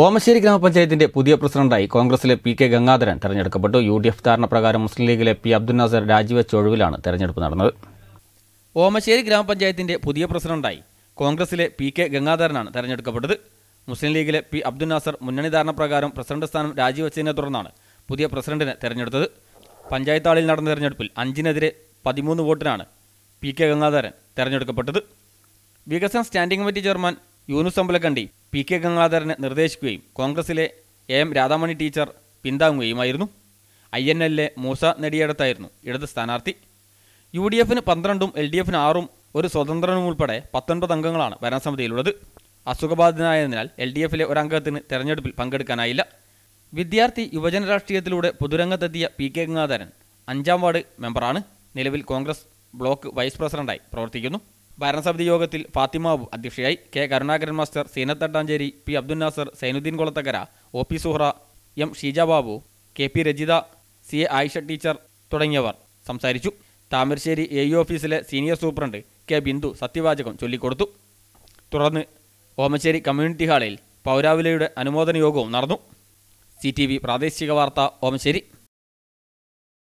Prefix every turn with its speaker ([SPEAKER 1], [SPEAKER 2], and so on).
[SPEAKER 1] ഓമശ്ശേരി ഗ്രാമപഞ്ചായത്തിന്റെ പുതിയ പ്രസിഡന്റായി കോൺഗ്രസിലെ പി.കെ. ഗംഗാധരൻ തെരഞ്ഞെടുക്കപ്പെട്ടു. യു.ഡി.എഫ് ധാരണ പ്രകാരം മുസ്ലിം ലീഗിലെ പി. അബ്ദുൽ നാസർ രാജിവെച്ച ഒഴിവിലാണ് തെരഞ്ഞെടുപ്പ് നടന്നത്. ഓമശ്ശേരി ഗ്രാമപഞ്ചായത്തിന്റെ പുതിയ പ്രസിഡന്റായി കോൺഗ്രസിലെ പി.കെ. ഗംഗാധരനാണ് തെരഞ്ഞെടുക്കപ്പെട്ടത്. മുസ്ലിം ലീഗിലെ പി. അബ്ദുൽ നാസർ മുന്നണി ധാരണ പ്രകാരം പ്രസിഡന്റ് സ്ഥാനം രാജിവെച്ചതിനെ തുടർന്നാണ് പുതിയ പ്രസിഡന്റിനെ തെരഞ്ഞെടുത്തത്. പഞ്ചായത്ത് ഹാളിൽ നടന്ന തെരഞ്ഞെടുപ്പിൽ 5-നെതിരെ 13 വോട്ടിനാണ് പി.കെ. ഗംഗാധരൻ തെരഞ്ഞെടുക്കപ്പെട്ടത്. വികസന standing committee chairman Yunus Ambalakandi P K. ഗംഗാധരനെ നിർദ്ദേശിക്കുകയും കോൺഗ്രസിലെ എം. രാധാമണി ടീച്ചർ പിന്താങ്ങുകയുമായിരുന്നു. INL മൂസ നെടിയടത്തായിരുന്നു ഇടത് സ്ഥാനാർത്ഥി. UDF-ന് 12-ഉം LDF-ന് 6-ഉം ഒരു സ്വതന്ത്രനും ഉൾപ്പെടെ 19 അംഗങ്ങളാണ് ഭരണസമിതിയിലുള്ളത്. അസുഖബാധിതനായതിനാൽ LDF-ലെ ഒരംഗത്തിന് തെരഞ്ഞെടുപ്പിൽ പങ്കെടുക്കാനായില്ല. വിദ്യാർത്ഥി യുവജന രാഷ്ട്രീയത്തിലൂടെ പൊതുരംഗത്തെത്തിയ പി.കെ. ഗംഗാധരൻ 5-ാം വാർഡ് മെമ്പറാണ്. നിലവിൽ കോൺഗ്രസ് ബ്ലോക്ക് വൈസ് പ്രസിഡന്റായി പ്രവർത്തിക്കുന്നു. ഭരണസമിതി യോഗത്തിൽ ഫാത്തിമ അബു അധ്യക്ഷയായി. K. Karunakaran master, Seenath Thattancheri, P. Abdul Nasar, Sainudheen Kolathakkara, OP Suhra, M. Sheeja Babu, KP Rajitha, CA Ayisha teacher തുടങ്ങിയവർ സംസാരിച്ചു. താമരശ്ശേരി AU ഓഫീസിലെ സീനിയർ സൂപ്രണ്ട് K. ബിന്ദു സത്യവാചകം ചൊല്ലിക്കൊടുത്തു. തുടർന്ന് ഓമശ്ശേരി കമ്മ്യൂണിറ്റി ഹാളിൽ പൗരാവലിയുടെ അനുമോദന യോഗവും നടന്നു. CTV പ്രാദേശിക വാർത്ത ഓമശ്ശേരി.